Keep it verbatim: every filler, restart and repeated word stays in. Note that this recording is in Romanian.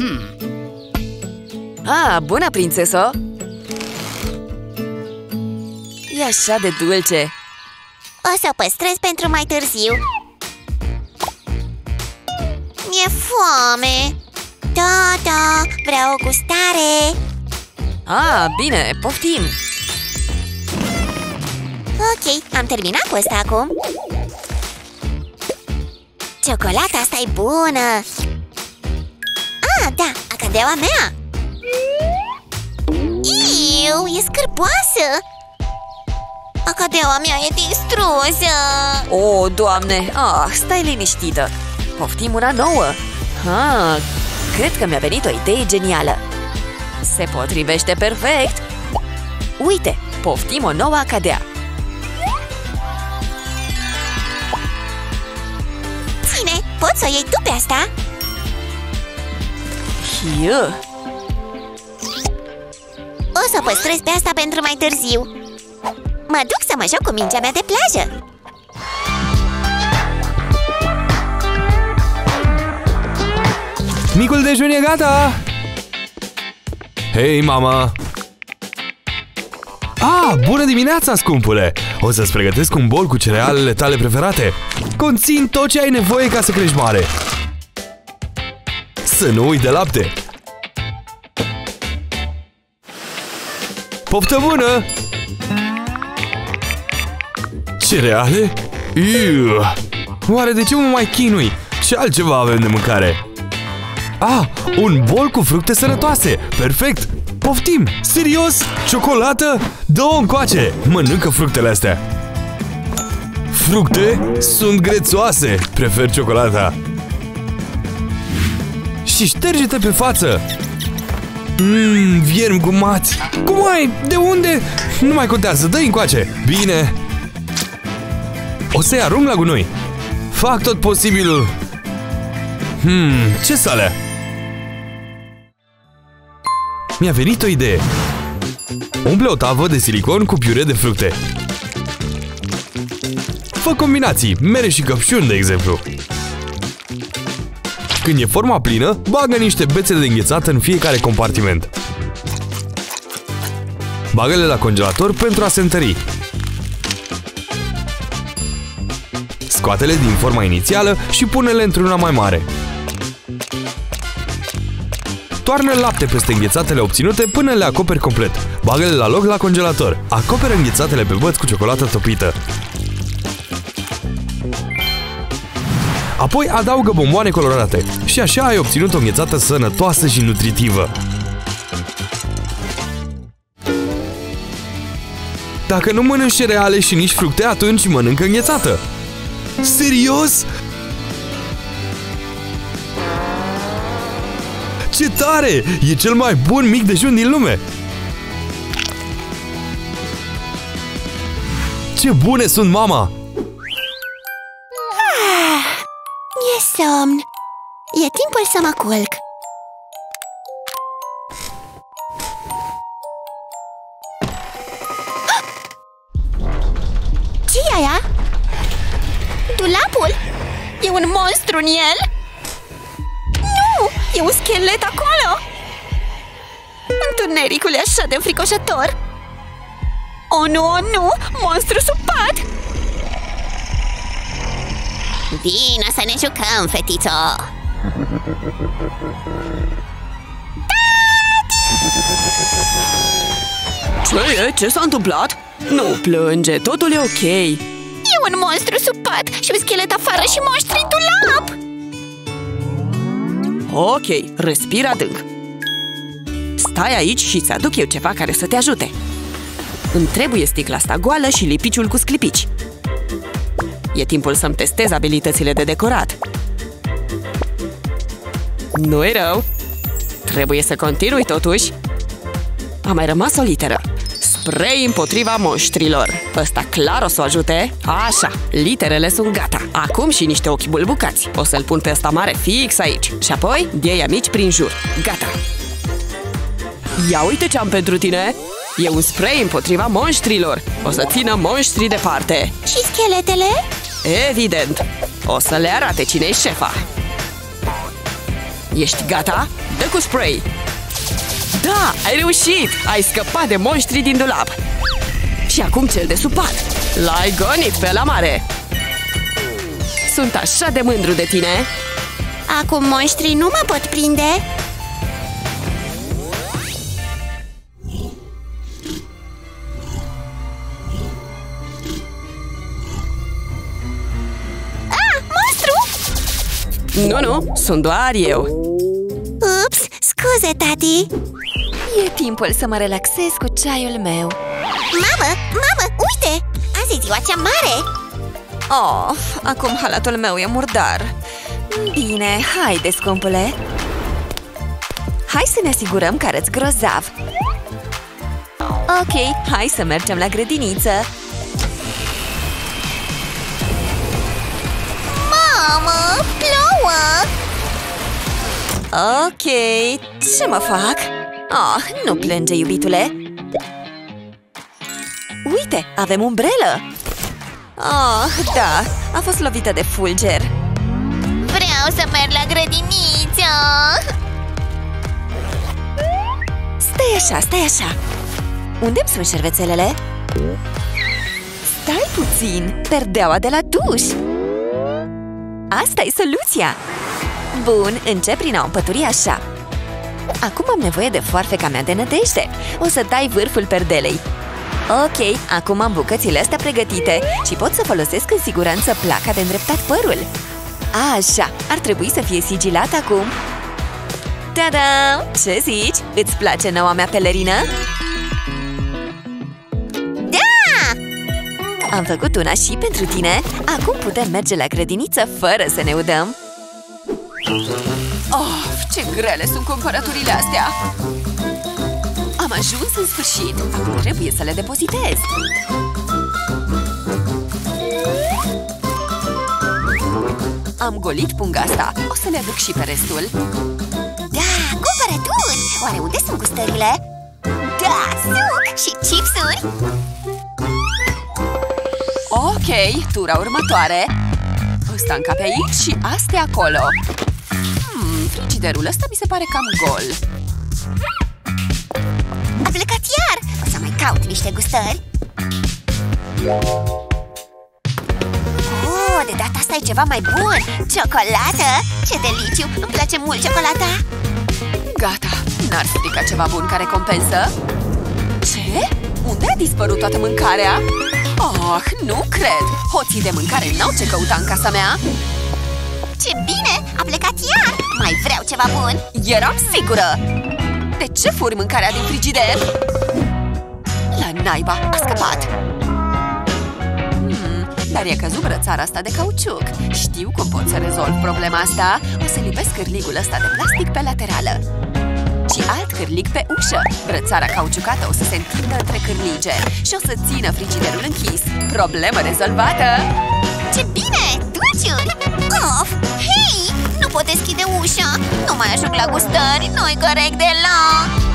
Hmm. Ah, bună, prințesă! E așa de dulce! O să o păstrez pentru mai târziu. Mi-e foame! Da, da, vreau o gustare! Ah, bine, poftim! Ok, am terminat cu asta acum. Ciocolata asta e bună! Ah, da, acadeaua mea! Iu, e scârboasă! Acadeaua mea e distrusă! O, Doamne! Ah, stai liniștită! Poftim una nouă! Ah, cred că mi-a venit o idee genială! Se potrivește perfect! Uite, poftim o nouă acadea! Ține, poți să o iei tu pe asta? Iu. O să păstrez pe asta pentru mai târziu. Mă duc să mă joc cu mingea mea de plajă. Micul dejun e gata! Hei, mama! Ah, bună dimineața, scumpule! O să-ți pregătesc un bol cu cerealele tale preferate. Conțin tot ce ai nevoie ca să crești mare. Să nu uiți de lapte! Poftă bună! Cereale? Iu. Oare de ce mă mai chinui? Ce altceva avem de mâncare? Ah, un bol cu fructe sănătoase! Perfect! Poftim! Serios? Ciocolată? Dă-o încoace! Mănâncă fructele astea! Fructe? Sunt grețoase! Prefer ciocolata! Și șterge-te pe față! Mmm, viermi gumați! Cum ai? De unde? Nu mai contează, dă-i încoace! Bine! O să-i arunc la gunoi! Fac tot posibilul! Hmm, ce-s alea? Mi-a venit o idee! Umple o tavă de silicon cu piure de fructe. Fă combinații, mere și căpșuni, de exemplu. Când e forma plină, bagă niște bețe de înghețată în fiecare compartiment. Bagă-le la congelator pentru a se întări. Scoate-le din forma inițială și pune-le într-una mai mare. Toarnă lapte peste înghețatele obținute până le acoperi complet. Bagă-le la loc la congelator. Acoperă înghețatele pe băți cu ciocolată topită. Apoi adaugă bomboane colorate. Și așa ai obținut o înghețată sănătoasă și nutritivă. Dacă nu mănânci cereale și nici fructe, atunci mănâncă înghețată. Serios? Ce tare! E cel mai bun mic dejun din lume! Ce bune sunt, mama! Ah, e somn. E timpul să mă culc. Ce-i aia? Dulapul? E un monstru în el? Nu! E un schelet acolo! Întunericul e așa de înfricoșător! Oh, nu, oh, nu! Monstru sub pat! Vino să ne jucăm, fetițo! Ce e? Ce s-a întâmplat? Nu plânge, totul e ok. E un monstru sub pat și un schelet afară și monștri în dulap! Ok, respira adânc. Stai aici și îți aduc eu ceva care să te ajute. Îmi trebuie sticla asta goală și lipiciul cu sclipici. E timpul să-mi testez abilitățile de decorat. Nu-i rău. Trebuie să continui totuși. A mai rămas o literă. Spray împotriva monștrilor. Ăsta clar o să o ajute. Așa, literele sunt gata. Acum și niște ochi bulbucați. O să-l pun pe ăsta mare fix aici. Și apoi diei mici prin jur. Gata. Ia uite ce am pentru tine. E un spray împotriva monștrilor. O să țină monștrii departe. Și scheletele? Evident. O să le arate cine-i șefa. Ești gata? Dă cu spray! Da, ai reușit! Ai scăpat de monștri din dulap! Și acum cel de supat! L-ai gonit pe la mare! Sunt așa de mândru de tine! Acum monștrii nu mă pot prinde. Ah, monstru! Nu, nu, sunt doar eu! Ups, scuze, tati! E timpul să mă relaxez cu ceaiul meu. Mamă, mamă, uite! Azi e ziua cea mare! Oh, acum halatul meu e murdar. Bine, haide, scumpule. Hai să ne asigurăm că arăți grozav. Ok, hai să mergem la grădiniță. Mamă, plouă! Ok, ce mă fac? Oh, nu plânge, iubitule. Uite, avem umbrelă. Oh, da, a fost lovită de fulger. Vreau să merg la grădiniță! Stai așa, stai așa. Unde-mi sunt șervețelele? Stai puțin, perdeaua de la duș. Asta e soluția. Bun, încep prin a o împături așa. Acum am nevoie de foarfeca mea de nădejde. O să tai vârful perdelei. Ok, acum am bucățile astea pregătite și pot să folosesc în siguranță placa de îndreptat părul. Așa, ar trebui să fie sigilat acum. Ta-da! Ce zici? Îți place noua mea pelerină? Da! Am făcut una și pentru tine. Acum putem merge la grădiniță fără să ne udăm. Oh, ce grele sunt cumpărăturile astea! Am ajuns în sfârșit. Acum trebuie să le depozitez. Am golit punga asta. O să le aduc și pe restul. Da, cumpărături! Oare unde sunt gustările? Da, suc și chipsuri! Ok, tura următoare. Ăsta încape aici și astea acolo. Hmm, frigiderul ăsta mi se pare cam gol. A plecat iar! O să mai caut niște gustări. Oh, de data asta e ceva mai bun! Ciocolată! Ce deliciu! Îmi place mult ciocolata! Gata, n-ar strica ceva bun ca recompensă? Ce? Unde a dispărut toată mâncarea? Oh, nu cred! Hoții de mâncare n-au ce căuta în casa mea! Ce bine! A plecat iar! Mai vreau ceva bun! Eram sigură! De ce furi mâncarea din frigider? La naiba, a scăpat! Hmm, dar i-a căzut brățara asta de cauciuc. Știu cum pot să rezolv problema asta. O să lipesc cârligul ăsta de plastic pe laterală. Și alt cârlig pe ușă. Brățara cauciucată o să se întindă între cârlige și o să țină frigiderul închis. Problemă rezolvată! Ce bine! Dulciuri! Of! Hei! Nu pot deschide ușa! Nu mai ajung la gustări! Nu-i corect deloc!